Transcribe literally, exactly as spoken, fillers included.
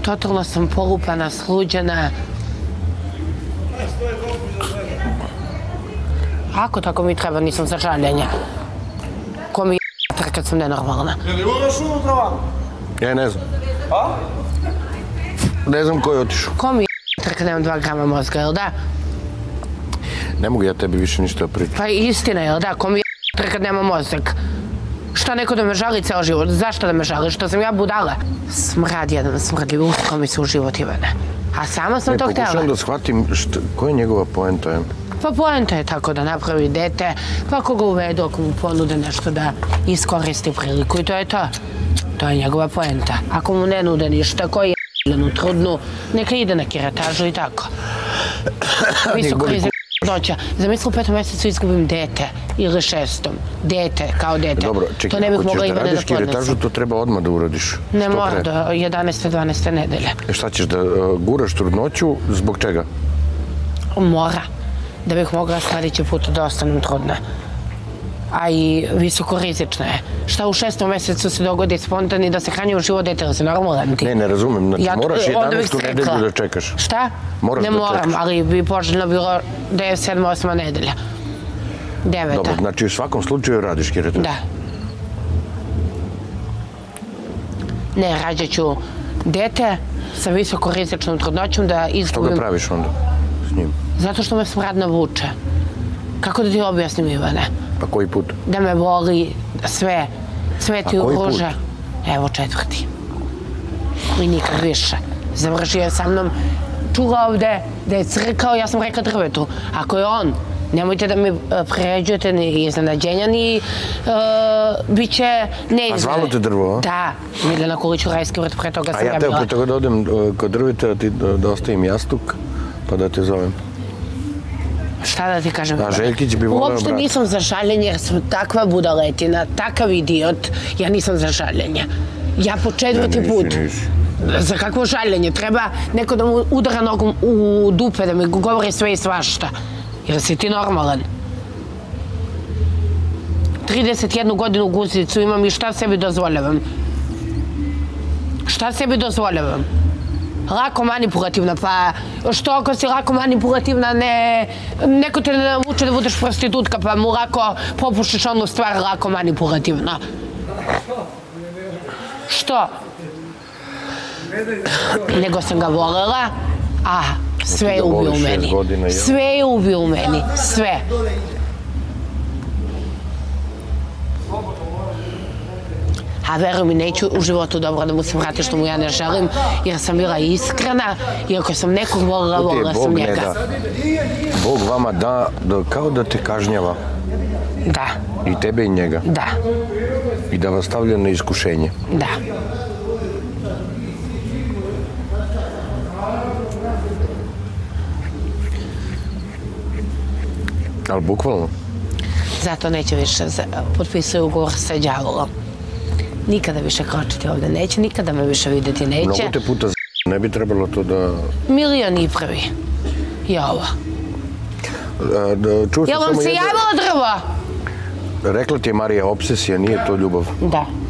Totalno sam polupana, sluđena. Ako tako mi treba, nisam za žaljenje. Ko mi je kad sam nenormalna? Je li udaš unutra van? Ja ne znam. A? Ne znam ko je otišao. Ko mi je kad nemam dva grama mozga, jel da? Ne mogu ja tebi više ništa pričati. Pa istina, jel da? Ko mi je kad nemam mozak? Šta neko da me žali ceo život? Zašto da me žali? Što sam ja budala? Smrad jedan smrdljiv, usko mi se u život Ivane. A sama sam to htjela. Pokušam da shvatim koja je njegova poenta. Pa poenta je tako da napravi dete, pa ako ga uvedu, ako mu ponude nešto da iskoristi priliku i to je to. To je njegova poenta. Ako mu ne nude ništa, koji je jednu trudnu, neka ide na kiretažu i tako. Visoko rizik doća. Zamisli u petom mjesecu izgubim dete ili šestom. Dete, kao dete. Dobro, čekaj, ako ćeš da radiš kiretažu, to treba odmah da uradiš. Ne mora, do jedanaeste dvanaeste nedelje. Šta ćeš, da guraš trudnoću, zbog čega? Mora. Da bih mogla sljedeći put da ostanem trudna. A i visoko rizična je. Šta u šestom mjesecu se dogodi spontani da se hrani u život dete, da se normalan ti? Ne, ne razumem. Znači, moraš jedanaestu nedelju da čekaš. Šta? Moraš da čekaš. čekaš. Ne moram, ali bi poželjno bilo da je sedma, osma nedelja. Deveta. Dobro, znači u svakom slučaju radiš kiretažu. Da. Ne, rađat ću dete sa visoko rizičnom trudnoćom da izgubim... Što ga praviš onda s njim? Zato što me smrad navuče. Kako da ti objasnim, Ivane? Pa koji put? Da me voli sve, sve ti koji uruže. put? Evo četvrti. I nikad više. Završio je sa mnom, čula ovde da je crkao, ja sam rekla drvetu. Ako je on, nemojte da mi preređujete ni iznenađenja, ni bit će neizgled. A zvalo te drvo, a? Da, Miljana Kulić-Urajski vrt, pre toga sam ja bila. A ja teo pre toga da odem kod drveta, da ostavim jastuk, pa da te zovem. Šta da ti kažem? A Željkić bi voleo Uopšte brata. nisam za žaljenje jer sam takva budaletina, takav idiot, ja nisam za žaljenje. Ja po četvrti put. Za kakvo žaljenje? Treba neko da mu udara nogom u dupe, da mi govori sve i svašta. Jer si ti normalan. trideset jednu godinu guzicu imam i šta sebi dozvoljavam? Šta sebi dozvoljavam? Lako manipulativna, pa što ako si lako manipulativna, ne, neko te ne nauče da budeš prostitutka, pa mu lako popušiš onu stvar lako manipulativna. Što? Nego sam ga volela, a sve je ubio u meni. Sve je ubio u meni, sve. A veruj mi, neću u životu dobro da mu se vrati što mu ja ne želim, jer sam bila iskrena i ako sam nekog volila, volila sam njega. Bog vama da, kao da te kažnjava. Da. I tebe i njega. Da. I da vas stavlja na iskušenje. Da. Ali bukvalno? Zato neće više potpisati ugovor sa đavolom. Nikada više kročiti ovde neće, nikada me više vidjeti neće. Mnogo te puta z***, ne bi trebalo to da... Milion i prvi. I ovo. Čuo sam Jel vam samo se jedno... javilo drvo? Rekla ti je Marija, obsesija, nije to ljubav. Da.